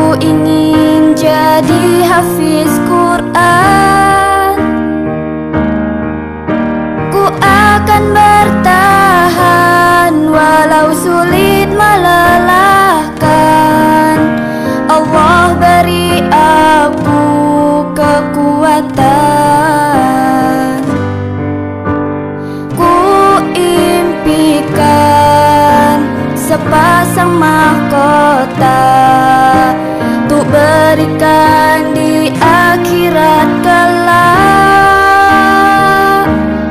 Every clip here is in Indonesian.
ingin jadi hafiz Quran. Ku akan bertahan walau sulit melelahkan. Allah beri aku kekuatan. Ku impikan sepasang mahkota untuk berikan di akhirat kelak,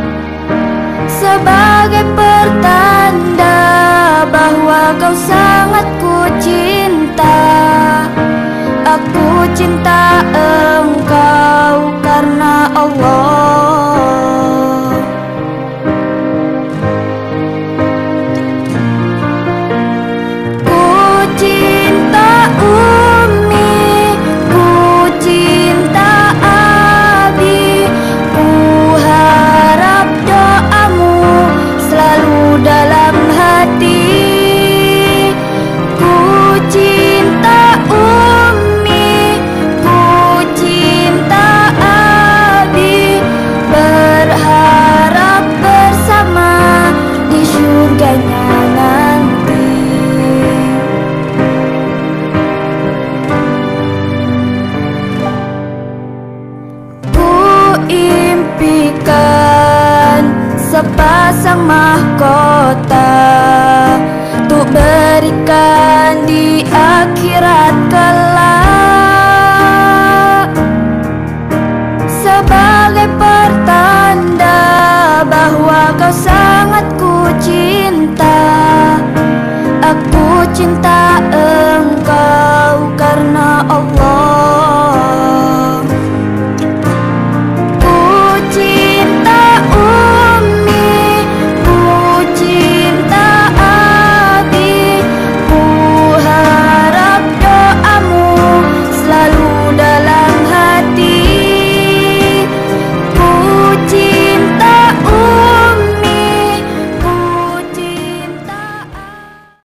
sebagai pertanda bahwa kau sangat ku cinta. Aku cinta engkau karena Allah. Ku cinta Umi, ku cinta Abi, ku harap doamu selalu dalam hati. Ku cinta Umi, ku cinta Abi, berharap bersama di surganya nanti. Ku impikan sepasang mahkota untuk berikan di akhirat kelak, sebagai pertanda bahwa kau sangat ku cinta. Aku cinta